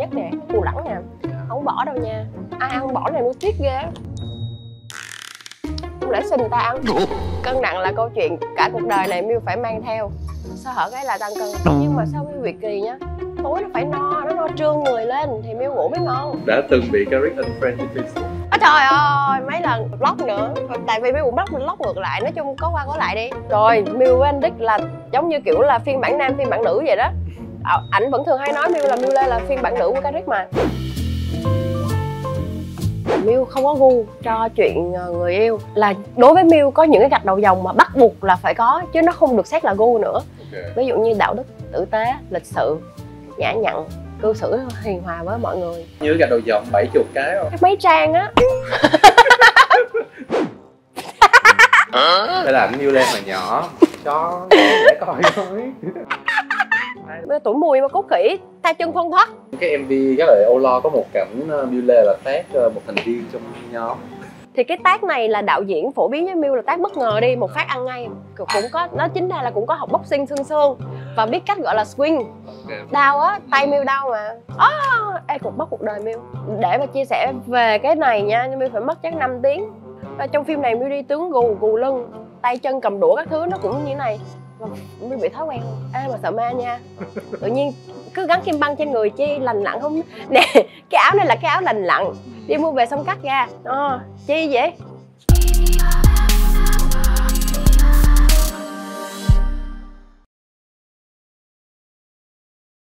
nhất nè, cù lẳng nè. Không bỏ đâu nha. Ai ăn không bỏ này nuôi tiếc ghê. Không lẽ xin người ta ăn. Cân nặng là câu chuyện cả cuộc đời này Miu phải mang theo. Sao hở cái là tăng cân. Nhưng mà sao Miu bị kỳ nhá. Tối nó phải no, nó no trương người lên thì Miu ngủ mới ngon. Đã từng bị Caric unfriended. Trời ơi, mấy lần block nữa. Tại vì Miu cũng block ngược lại. Nói chung có qua có lại đi. Rồi Miu với anh Rick là giống như kiểu là phiên bản nam phiên bản nữ vậy đó. Ảnh vẫn thường hay nói Miu là Miu Lê là phiên bản nữ của Caric mà. Miu không có gu cho chuyện người yêu. Là đối với Miu có những cái gạch đầu dòng mà bắt buộc là phải có, chứ nó không được xét là gu nữa. Ví dụ như đạo đức, tử tế, lịch sự, nhã nhặn, cư xử hiền hòa với mọi người. Như gạch đầu dòng 70 cái không? Các mấy trang á. Đây là ảnh Miu Lê mà nhỏ. Cho để coi thôi. Tuổi mùi mà cốt khỉ, tay chân phân thoát. Cái MV cái lời Âu Lo có một cảnh Miu Lê là tag một thành viên trong nhóm. Thì cái tag này là đạo diễn phổ biến với Miu là tag bất ngờ đi, một phát ăn ngay. Cũng có, nó chính ra là cũng có học boxing xương và biết cách gọi là swing. Đau á, tay Miu đau mà. Ê, cục mất cuộc đời Miu. Để mà chia sẻ về cái này nha, Miu phải mất chắc 5 tiếng. Và trong phim này Miu đi tướng gù lưng, tay chân cầm đũa các thứ nó cũng như thế này. Miu bị thói quen luôn. Ê mà sợ ma nha. Tự nhiên cứ gắn kim băng trên người chi lành lặn không. Nè, cái áo này là cái áo lành lặn. Đi mua về xong cắt ra. Chi vậy?